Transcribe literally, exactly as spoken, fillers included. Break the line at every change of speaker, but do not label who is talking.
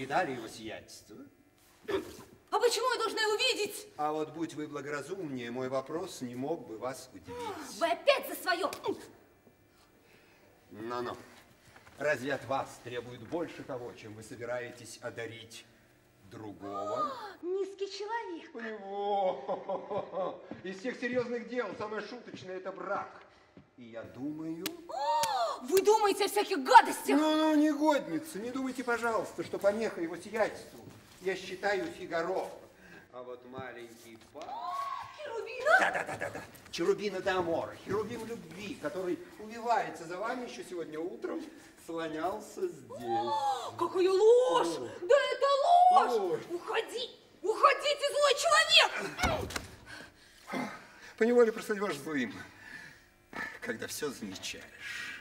видали его сиятельство?
А почему я должна его видеть?
А вот будь вы благоразумнее, мой вопрос не мог бы вас удивить.
Вы опять за свое.
Ну-ну. Разве от вас требует больше того, чем вы собираетесь одарить другого?
Низкий человек.
О, из всех серьезных дел самое шуточное – это брак. И я думаю...
О, вы думаете о всяких гадостях?
Ну-ну, негодница, не думайте, пожалуйста, что помеха его сиятельству. Я считаю Фигаро. А вот маленький пап...
Херувина?
Да-да-да-да. Черубина де Амора, херувим любви, который увивается за вами еще сегодня утром, слонялся здесь.
О, какая ложь! О. Да это ложь! ложь! Уходи! Уходите, злой человек!
Поневоле просто ваш злым, когда все замечаешь.